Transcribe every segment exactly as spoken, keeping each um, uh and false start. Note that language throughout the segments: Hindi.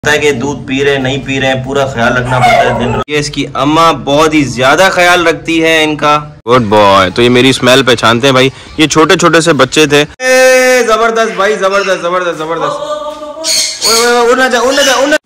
है कि दूध पी रहे नहीं पी रहे हैं, पूरा ख्याल रखना पड़ता है दिन। ये इसकी अम्मा बहुत ही ज्यादा ख्याल रखती है इनका। Good boy. तो ये मेरी स्मेल पहचानते हैं भाई, ये छोटे छोटे से बच्चे थे। जबरदस्त भाई, जबरदस्त जबरदस्त जबरदस्त। उड़ना जा उड़ना जा उड़ना।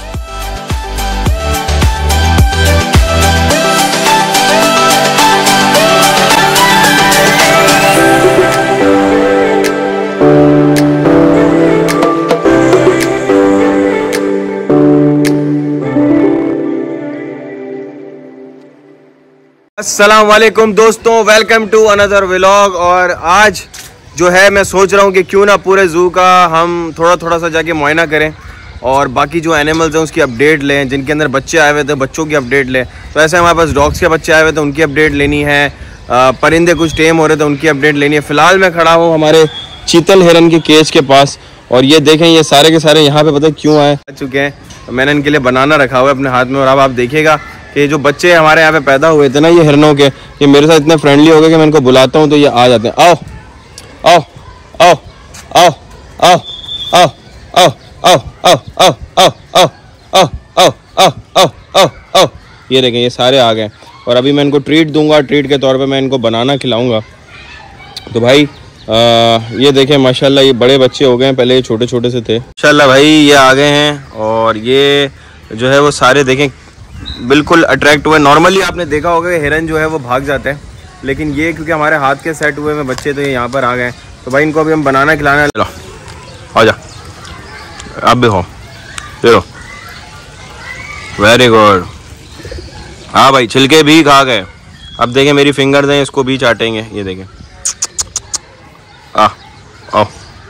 अस्सलाम वालेकुम दोस्तों, वेलकम टू अनदर व्लॉग। और आज जो है मैं सोच रहा हूँ कि क्यों ना पूरे ज़ू का हम थोड़ा थोड़ा सा जाके मुआयना करें और बाकी जो एनिमल्स हैं उसकी अपडेट लें। जिनके अंदर बच्चे आए हुए थे बच्चों की अपडेट लें। तो ऐसे हमारे पास डॉग्स के बच्चे आए हुए थे, उनकी अपडेट लेनी है। परिंदे कुछ टेम हो रहे थे, उनकी अपडेट लेनी है। फ़िलहाल मैं खड़ा हूँ हमारे चीतल हिरन के केज के पास और ये देखें ये सारे के सारे यहाँ पे पता है क्यों आए आ चुके हैं। मैंने इनके लिए बनाना रखा हुआ है अपने हाथ में और अब आप देखिएगा कि जो बच्चे हमारे यहाँ पे पैदा हुए थे ना ये हिरनों के, ये मेरे साथ इतने फ्रेंडली हो गए कि मैं इनको बुलाता हूँ तो ये आ जाते हैं। आओ आओ आओ आओ आओ आओ आओ आओ आओ आओ आओ आओ आओ आओ आओ आओ आओ आओ। ये देखें ये सारे आ गए और अभी मैं इनको ट्रीट दूंगा। ट्रीट के तौर पे मैं इनको बनाना खिलाऊंगा। तो भाई आ, ये देखें माशाल्लाह ये बड़े बच्चे हो गए हैं, पहले ये छोटे छोटे से थे। माशाल्लाह भाई ये आ गए हैं और ये जो है वो सारे देखें बिल्कुल अट्रैक्ट हुए। नॉर्मली आपने देखा होगा कि हिरन जो है वो भाग जाते हैं, लेकिन ये क्योंकि हमारे हाथ के सेट हुए में बच्चे तो ये यहाँ पर आ गए। तो भाई इनको अभी हम बनाना खिलाना। चलो आ जा, अब भी हो चलो, वेरी गुड। हाँ भाई छिलके भी खा गए। अब देखें मेरी फिंगर्स हैं, इसको भी चाटेंगे। ये देखें आ आओ,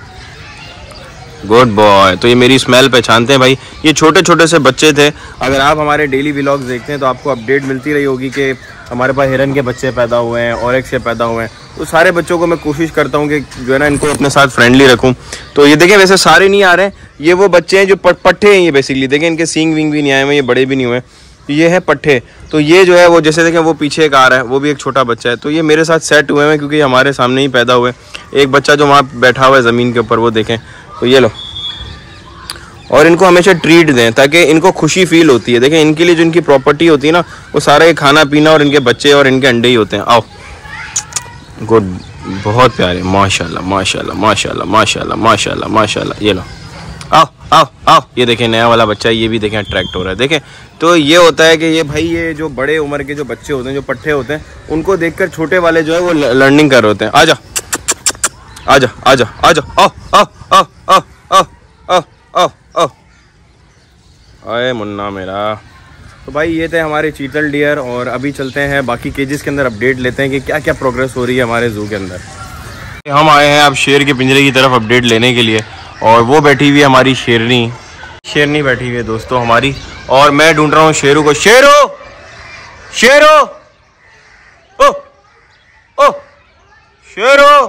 गुड बॉय। तो ये मेरी स्मेल पहचानते हैं भाई, ये छोटे छोटे से बच्चे थे। अगर आप हमारे डेली व्लॉग्स देखते हैं तो आपको अपडेट मिलती रही होगी कि हमारे पास हिरन के बच्चे पैदा हुए हैं, ऑरेक्स के पैदा हुए हैं। तो सारे बच्चों को मैं कोशिश करता हूँ कि जो है ना इनको अपने साथ फ्रेंडली रखूँ। तो ये देखें वैसे सारे नहीं आ रहे हैं, ये वो बच्चे हैं जो पट्ठे हैं। ये बेसिकली देखें इनके सींग विंग भी नहीं आए हुए, ये बड़े भी नहीं हुए, ये है पट्ठे। तो ये जो है वो जैसे देखें वो पीछे एक आ रहा है, वो भी एक छोटा बच्चा है। तो ये मेरे साथ सेट हुए हैं क्योंकि हमारे सामने ही पैदा हुए। एक बच्चा जो वहाँ बैठा हुआ है ज़मीन के ऊपर वो देखें। तो ये लो, और इनको हमेशा ट्रीट दें ताकि इनको खुशी फील होती है। देखें इनके लिए जो इनकी प्रॉपर्टी होती है ना वो सारा ये खाना पीना और इनके बच्चे और इनके अंडे ही होते हैं। आओ गुड, बहुत प्यारे, माशाल्लाह माशाल्लाह माशाल्लाह माशाल्लाह माशाल्लाह माशाल्लाह। ये लो आओ आओ आओ। ये देखें नया वाला बच्चा, ये भी देखें अट्रैक्ट हो रहा है। देखें तो ये होता है कि ये भाई ये जो बड़े उम्र के जो बच्चे होते हैं जो पट्ठे होते हैं उनको देखकर छोटे वाले जो है वो लर्निंग कर रहे होते हैं। आजा आजा आजा आजा आओ आओ आओ आओ आओ आओ आओ आओ। अरे मुन्ना मेरा। तो भाई ये थे हमारे चीतल डियर और अभी चलते हैं बाकी केजेस के अंदर अपडेट लेते हैं कि क्या क्या प्रोग्रेस हो रही है हमारे जू के अंदर। हम आए हैं अब शेर के पिंजरे की तरफ अपडेट लेने के लिए और वो बैठी हुई है हमारी शेरनी। शेरनी बैठी हुई है दोस्तों हमारी और मैं ढूंढ रहा हूँ शेरू को। शेरू शेरू ओ ओ शेरू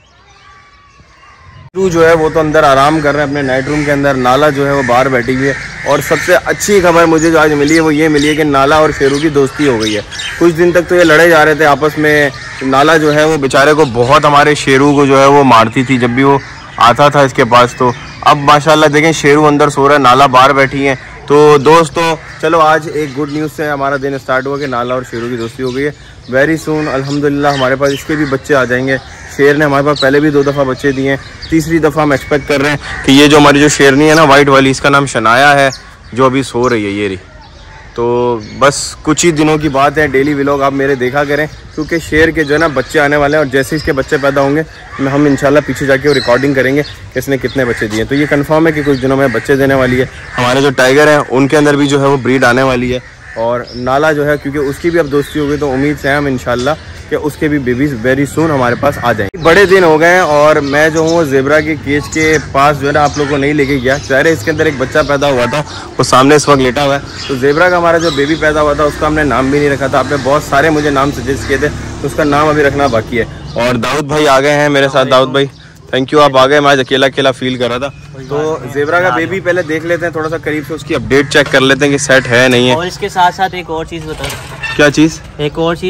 जो है वो तो अंदर आराम कर रहे हैं अपने नाइट रूम के अंदर। नाला जो है वो बाहर बैठी हुई है और सबसे अच्छी खबर मुझे जो आज मिली है वो ये मिली है कि नाला और शेरू की दोस्ती हो गई है। कुछ दिन तक तो ये लड़े जा रहे थे आपस में। नाला जो है वो बेचारे को बहुत हमारे शेरू को जो है वो मारती थी जब भी वो आता था इसके पास। तो अब माशाल्लाह देखें शेरू अंदर सो रहा है, नाला बाहर बैठी है। तो दोस्तों चलो आज एक गुड न्यूज़ से हमारा दिन स्टार्ट हुआ कि नाला और शेरू की दोस्ती हो गई है। वेरी सून अल्हम्दुलिल्लाह हमारे पास इसके भी बच्चे आ जाएंगे। शेर ने हमारे पास पहले भी दो दफ़ा बच्चे दिए हैं, तीसरी दफ़ा हम एक्सपेक्ट कर रहे हैं कि ये जो हमारी जो शेरनी है ना वाइट वाली, इसका नाम शनाया है, जो अभी सो रही है ये रही। तो बस कुछ ही दिनों की बात है, डेली व्लॉग आप मेरे देखा करें क्योंकि शेर के जो है ना बच्चे आने वाले हैं और जैसे इसके बच्चे पैदा होंगे मैं हम इंशाल्लाह पीछे जाके रिकॉर्डिंग करेंगे कि इसने कितने बच्चे दिए। तो ये कंफर्म है कि कुछ दिनों में बच्चे देने वाली है। हमारे जो टाइगर हैं उनके अंदर भी जो है वो ब्रीड आने वाली है और नाला जो है क्योंकि उसकी भी अब दोस्ती हो गई तो उम्मीद से हम इंशाल्लाह कि उसके भी बेबीज वेरी सून हमारे पास आ जाएंगे। बड़े दिन हो गए हैं और मैं जो हूँ जेबरा के केज के पास जो है ना आप लोगों को नहीं लेके गया। चाहे इसके अंदर एक बच्चा पैदा हुआ था वो सामने इस वक्त लेटा हुआ है। तो जेबरा का हमारा जो बेबी पैदा हुआ था उसका हमने नाम भी नहीं रखा था। आपने बहुत सारे मुझे नाम सजेस्ट किए थे तो उसका नाम अभी रखना बाकी है। और दाऊद भाई आ गए हैं मेरे साथ। दाऊद भाई थैंक यू, आप आ गए। मैं आज अकेला अकेला फील कर रहा था। तो जेबरा का बेबी पहले देख लेते हैं, थोड़ा सा करीब से उसकी अपडेट चेक कर लेते हैं कि सेट है नहीं है। और इसके साथ साथ एक और चीज़ बता। क्या चीज़? एक और चीज़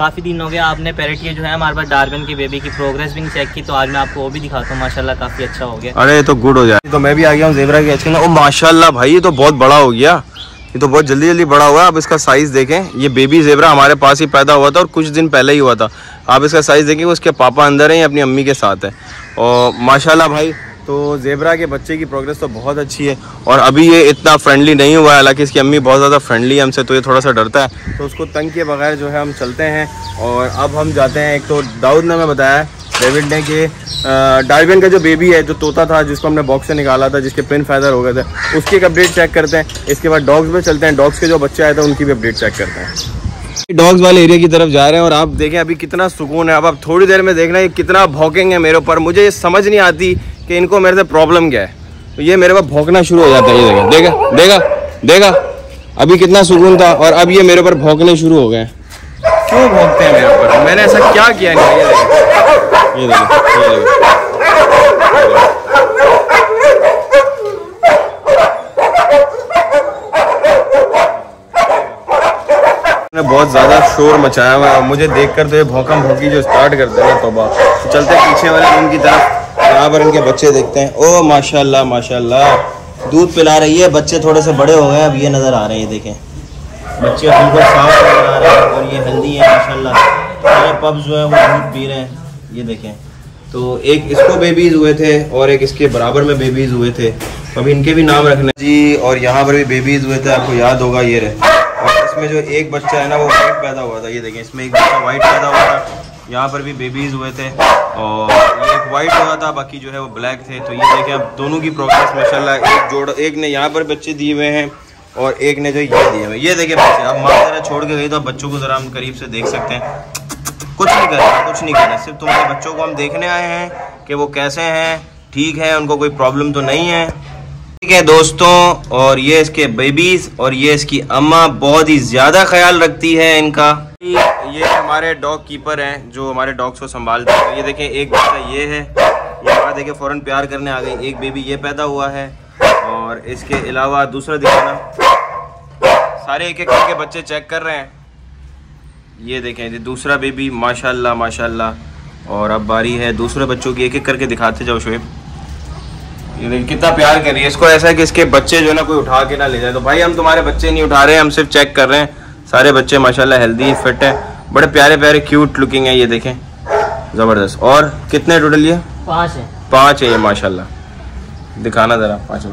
काफ़ी दिन हो गया आपने पैरेट ये जो है हमारे पास डार्विन की बेबी की प्रोग्रेस भी चेक की, तो आज मैं आपको वो भी दिखाता हूँ। माशाल्लाह काफ़ी अच्छा हो गया। अरे तो गुड हो जाए। तो मैं भी आ गया हूँ ज़ेबरा के आजकल। ओ माशाल्लाह भाई, ये तो बहुत बड़ा हो गया, ये तो बहुत जल्दी जल्दी बड़ा हुआ। आप इसका साइज़ देखें, ये बेबी ज़ेबरा हमारे पास ही पैदा हुआ था और कुछ दिन पहले ही हुआ था। आप इसका साइज़ देखें, उसके पापा अंदर हैं, ये अपनी अम्मी के साथ है। और माशाल्लाह भाई, तो ज़ेबरा के बच्चे की प्रोग्रेस तो बहुत अच्छी है। और अभी ये इतना फ्रेंडली नहीं हुआ है, हालांकि इसकी अम्मी बहुत ज़्यादा फ्रेंडली है हमसे, तो ये थोड़ा सा डरता है, तो उसको तंग किए बगैर जो है हम चलते हैं। और अब हम जाते हैं, एक तो दाऊद ने हमें बताया, डेविड ने, कि डार्विन का जो बेबी है, जो तोता था जिसको हमने बॉक्स से निकाला था, जिसके पिन फैदर हो गए थे, उसकी एक अपडेट चेक करते हैं। इसके बाद डॉग्स पे चलते हैं, डॉग्स के जो बच्चे आए थे उनकी भी अपडेट चेक करते हैं। डॉग्स वाले एरिया की तरफ जा रहे हैं और आप देखें अभी कितना सुकून है। अब आप थोड़ी देर में देखना ये कितना भौंकेंगे मेरे ऊपर। मुझे ये समझ नहीं आती कि इनको मेरे से प्रॉब्लम क्या है, तो ये मेरे पास भौंकना शुरू हो जाता है। ये देखें, देखा देखा देखा अभी कितना सुकून था और अब ये मेरे ऊपर भौंकने शुरू हो गए। क्यों भौंकते हैं मेरे ऊपर? मैंने ऐसा क्या किया नहीं? ये देखें, ये देखें, ये देखें। बहुत ज्यादा शोर मचाया हुआ है, मुझे देखकर तो ये भौंकम भौंकी जो स्टार्ट करते हैं तौबा। तो चलते हैं पीछे वाले रूम की तरफ, यहाँ पर इनके बच्चे देखते हैं। ओ माशाल्लाह माशाल्लाह, दूध पिला रही है, बच्चे थोड़े से बड़े हो गए, अब ये नज़र आ रहे हैं। ये देखें, बच्चे बिल्कुल साफ नजर आ रहे हैं और ये हेल्दी है माशाल्लाह। सारे पप्स जो है वो दूध पी रहे हैं। ये देखें, तो एक इसको बेबीज़ हुए थे और एक इसके बराबर में बेबीज़ हुए थे, तो अभी इनके भी नाम रखने जी। और यहाँ पर भी बेबीज़ हुए थे, आपको याद होगा ये रहे। और इसमें जो एक बच्चा है ना वो वाइट पैदा हुआ था। ये देखें, इसमें एक बच्चा वाइट पैदा हुआ था, यहाँ पर भी बेबीज़ हुए थे और ये एक वाइट हुआ था, बाकी जो है वो ब्लैक थे। तो ये देखें, अब दोनों की प्रोग्रेस माशाल्लाह, एक जोड़, एक ने यहाँ पर बच्चे दिए हुए हैं और एक ने जो ये दिए हुए। ये देखें बच्चे, अब माँ जरा छोड़ के गई तो अब बच्चों को जरा हम करीब से देख सकते हैं। कुछ नहीं कर रहे, कुछ नहीं कर रहे, सिर्फ तुम्हारे बच्चों को हम देखने आए हैं कि वो कैसे हैं, ठीक है, उनको कोई प्रॉब्लम तो नहीं है। ठीक है दोस्तों, और ये इसके बेबीज और ये इसकी अम्मा बहुत ही ज़्यादा ख्याल रखती है इनका। ये हमारे डॉग कीपर हैं जो हमारे डॉग्स को संभालते हैं। ये देखें, एक बच्चा ये है, ये यहाँ देखें फ़ौरन प्यार करने आ गई। एक बेबी ये पैदा हुआ है और इसके अलावा दूसरा दिखाना, सारे एक एक करके बच्चे चेक कर रहे हैं। ये देखें, ये दूसरा बेबी माशाल्लाह माशाल्लाह। और अब बारी है दूसरे बच्चों की, एक एक करके दिखाते जाओ शोएब। ये देखिए कितना प्यार कर रही है। इसको ऐसा है कि इसके बच्चे जो है ना कोई उठा के ना ले जाए। तो भाई हम तुम्हारे बच्चे नहीं उठा रहे हैं, हम सिर्फ चेक कर रहे हैं। सारे बच्चे माशाल्लाह हेल्दी फिट है, बड़े प्यारे प्यारे क्यूट लुकिंग है। ये देखें, ज़बरदस्त। और कितने टोटल? ये पाँच है, पाँच है ये माशाल्लाह। दिखाना ज़रा पाँच।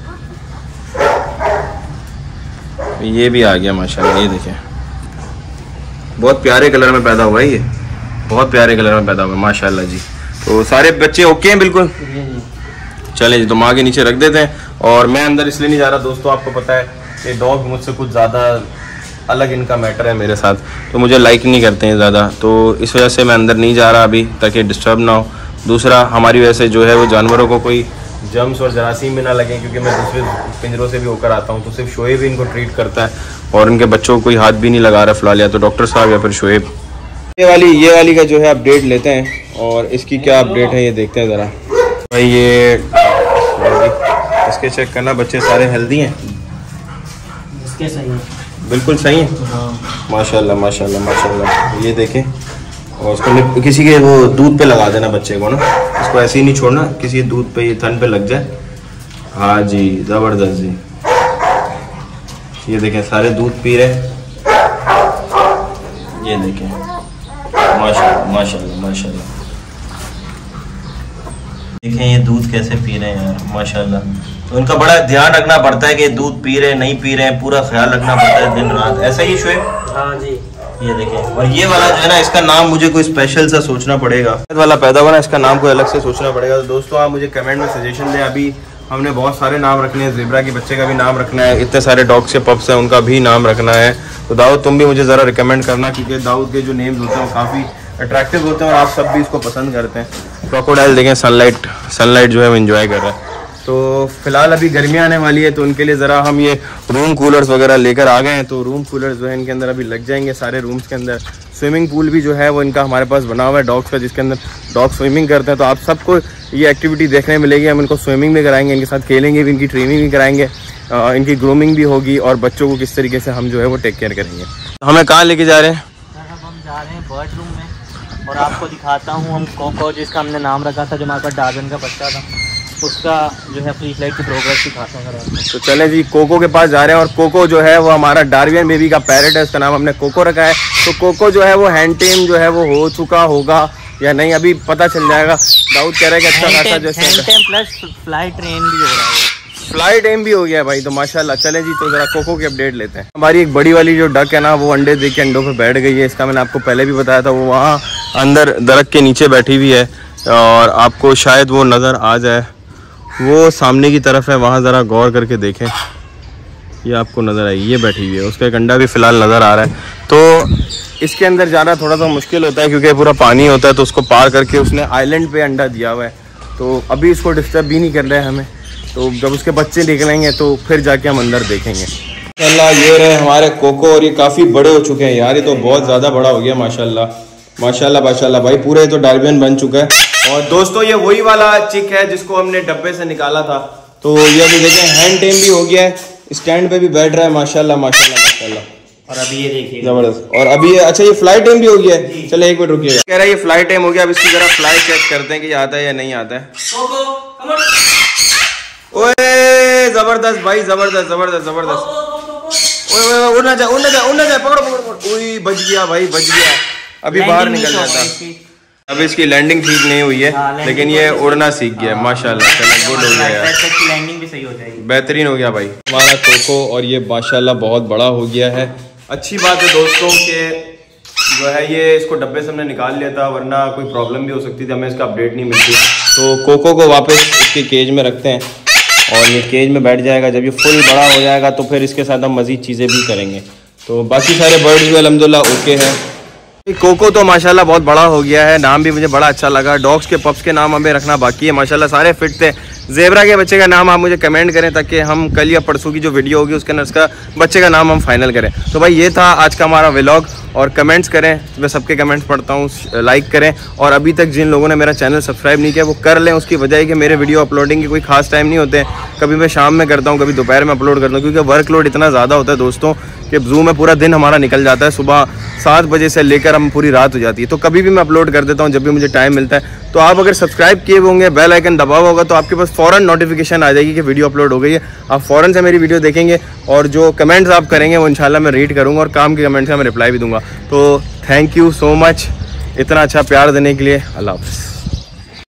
ये भी आ गया माशाल्लाह। ये देखें, बहुत प्यारे कलर में पैदा हुआ है, ये बहुत प्यारे कलर में पैदा हुआ है माशाल्लाह जी। तो सारे बच्चे ओके हैं बिल्कुल। चले जी, तो माँ के नीचे रख देते हैं। और मैं अंदर इसलिए नहीं जा रहा दोस्तों, आपको पता है कि डॉग मुझसे कुछ ज़्यादा अलग इनका मैटर है मेरे साथ, तो मुझे लाइक नहीं करते हैं ज़्यादा, तो इस वजह से मैं अंदर नहीं जा रहा अभी, ताकि डिस्टर्ब ना हो। दूसरा, हमारी वजह से जो है वो जानवरों को कोई जर्म्स और जरासीम भी ना लगे, क्योंकि मैं दूसरे पिंजरों से भी होकर आता हूँ, तो सिर्फ शोएब भी इनको ट्रीट करता है और उनके बच्चों को कोई हाथ भी नहीं लगा रहा फ़िलहाल, या तो डॉक्टर साहब या फिर शोएब। ये वाली ये वाली का जो है अपडेट लेते हैं और इसकी क्या अपडेट है ये देखते हैं ज़रा। भाई ये इसके चेक करना, बच्चे सारे हेल्दी हैं, इसके सही है, बिल्कुल सही है। हाँ। माशाल्लाह माशाल्लाह माशाल्लाह। ये देखें, और उसको किसी के वो दूध पे लगा देना बच्चे को ना, इसको ऐसे ही नहीं छोड़ना, किसी दूध पे, ये थन पे लग जाए। हाँ जी, ज़बरदस्त जी। ये देखें, सारे दूध पी रहे। ये देखें, माशाल्लाह माशाल्लाह माशाल्लाह। देखें ये दूध कैसे पी रहे हैं यार माशाल्लाह। तो इनका बड़ा ध्यान रखना पड़ता है कि दूध पी रहे हैं नहीं पी रहे हैं, पूरा ख्याल रखना पड़ता है दिन रात। ऐसा ही शोएब? हाँ जी। ये देखें, और ये वाला जो है ना, इसका नाम मुझे कोई स्पेशल सा सोचना पड़ेगा। वाला पैदा हुआ ना, इसका नाम कोई अलग से सोचना पड़ेगा। तो दोस्तों आप मुझे कमेंट में सजेशन दें। अभी हमने बहुत सारे नाम रखने हैं, ज़ेबरा के बच्चे का भी नाम रखना है, इतने सारे डॉग्स के पप्स हैं उनका भी नाम रखना है। तो दाऊद तुम भी मुझे ज़रा रिकमेंड करना, क्योंकि दाऊद के जो नेम्स होते हैं वो काफ़ी अट्रैक्टिव होते हैं और आप सब भी इसको पसंद करते हैं। क्रोकोडाइल देखें, सनलाइट सनलाइट जो है वो इन्जॉय कर रहा है। तो फिलहाल अभी गर्मियाँ आने वाली है, तो उनके लिए ज़रा हम ये रूम कूलर्स वगैरह लेकर आ गए हैं। तो रूम कूलर्स जो है इनके अंदर अभी लग जाएंगे सारे रूम्स के अंदर। स्विमिंग पूल भी जो है वो इनका हमारे पास बना हुआ है डॉग्स का, जिसके अंदर डॉग स्विमिंग करते हैं। तो आप सबको ये एक्टिविटी देखने मिलेगी, हम इनको स्विमिंग भी कराएंगे, इनके साथ खेलेंगे भी, इनकी ट्रेनिंग भी कराएंगे, इनकी ग्रूमिंग भी होगी और बच्चों को किस तरीके से हम जो है वो टेक केयर करेंगे। हमें कहाँ लेके जा रहे हैं? हम जा आ गए हैं बर्ड रूम में और आपको दिखाता हूँ हम कोको, जिसका हमने नाम रखा था, जो हमारे पास डार्विन का बच्चा था, उसका जो है प्री फ्लाइट की प्रोग्रेस दिखाता हूँ आपको। तो चले जी कोको के पास जा रहे हैं। और कोको जो है वो हमारा डार्विन बेबी का पैरेट है, उसका नाम हमने कोको रखा है। तो कोको जो है वो हैंड टेम जो है वो हो चुका होगा या नहीं, अभी पता चल जाएगा। दाऊद कह रहा है कि अच्छा खासा जो है प्लस फ्लाई ट्रेन भी हो रहा है, फ्लाई टाइम भी हो गया भाई, तो माशाल्लाह। चलें जी तो जरा कोको की अपडेट लेते हैं। हमारी एक बड़ी वाली जो डक है ना, वो अंडे दे के अंडों पे बैठ गई है। इसका मैंने आपको पहले भी बताया था, वो वहाँ अंदर दरख्त के नीचे बैठी हुई है और आपको शायद वो नज़र आ जाए, वो सामने की तरफ है, वहाँ ज़रा गौर करके देखें, ये आपको नज़र आई, ये बैठी हुई है। उसका एक अंडा भी फ़िलहाल नज़र आ रहा है। तो इसके अंदर जाना थोड़ा सा मुश्किल होता है क्योंकि पूरा पानी होता है, तो उसको पार करके उसने आइलैंड पे अंडा दिया हुआ है। तो अभी इसको डिस्टर्ब भी नहीं कर रहे हैं हमें, तो जब उसके बच्चे निकलेंगे तो फिर जाके हम अंदर देखेंगे। माशाल्लाह ये रहे हमारे कोको, और ये काफ़ी बड़े हो चुके हैं यार, ये तो बहुत ज़्यादा बड़ा हो गया माशाल्लाह माशाल्लाह माशाल्लाह भाई, पूरे तो डार्विन बन चुका है। और दोस्तों ये वही वाला चिक है जिसको हमने डब्बे से निकाला था। तो ये अभी देखें हैंड टेम भी हो गया है, स्टैंड पे भी बैठ रहा है माशाल्लाह माशाल्लाह माशाल्लाह। और अभी ये देखिए जबरदस्त। और अभी ये अच्छा ये फ्लाई टाइम भी हो गया है। चले एक मिनट रुकिएगा, कह रहा है ये फ्लाई टाइम हो गया। अब इसकी जरा फ्लाई चेक करते हैं कि आता है या नहीं आता है। ओए जबरदस्त भाई, जबरदस्त जबरदस्त जबरदस्त। ओए ओए उड़ना जाए उड़ना जाए उड़ना जाए, पकड़ो पकड़ो पकड़ो। ओए बच गया भाई, बच गया, अभी बाहर निकल जाता। अभी इसकी लैंडिंग ठीक नहीं हुई है, लेकिन ये उड़ना सीख गया माशाल्लाह। चलो गुड हो गया यार, लैंडिंग भी सही हो जाएगी, बेहतरीन हो गया भाई हमारा कोको। और ये माशाल्लाह बहुत बड़ा हो गया है। अच्छी बात है दोस्तों के जो है ये इसको डब्बे से हमने निकाल लिया था, वरना कोई प्रॉब्लम भी हो सकती थी, हमें इसका अपडेट नहीं मिलती। तो कोको को वापस इसके केज में रखते हैं और ये केज में बैठ जाएगा। जब ये फुल बड़ा हो जाएगा तो फिर इसके साथ हम मज़ीद चीज़ें भी करेंगे। तो बाकी सारे बर्ड्स भी अल्हम्दुलिल्लाह ओके हैं। कोको तो माशाल्लाह बहुत बड़ा हो गया है, नाम भी मुझे बड़ा अच्छा लगा। डॉग्स के पप्स के नाम हमें रखना बाकी है, माशाल्लाह सारे फिट थे। ज़ेबरा के बच्चे का नाम आप मुझे कमेंट करें ताकि हम कल या परसों की जो वीडियो होगी उसके अंदर उसका बच्चे का नाम हम फाइनल करें। तो भाई ये था आज का हमारा व्लॉग, और कमेंट्स करें, मैं सबके कमेंट्स पढ़ता हूँ, लाइक करें। और अभी तक जिन लोगों ने मेरा चैनल सब्सक्राइब नहीं किया वो कर लें। उसकी वजह है कि मेरे वीडियो अपलोडिंग के कोई खास टाइम नहीं होते, कभी मैं शाम में करता हूँ, कभी दोपहर में अपलोड करता हूँ, क्योंकि वर्कलोड इतना ज़्यादा होता है दोस्तों कि जूम में पूरा दिन हमारा निकल जाता है। सुबह सात बजे से लेकर हम पूरी रात हो जाती है, तो कभी भी मैं अपलोड कर देता हूँ जब भी मुझे टाइम मिलता है। तो आप अगर सब्सक्राइब किए होंगे, बेल आइकन दबा होगा, तो आपके पास फ़ौरन नोटिफिकेशन आ जाएगी कि वीडियो अपलोड हो गई है। आप फ़ौरन से मेरी वीडियो देखेंगे और जो कमेंट्स आप करेंगे वो इंशाल्लाह मैं रीड करूँगा, और काम के कमेंट्स का मैं रिप्लाई भी दूंगा। तो थैंक यू सो मच इतना अच्छा प्यार देने के लिए। अल्लाह हाफ़िज़।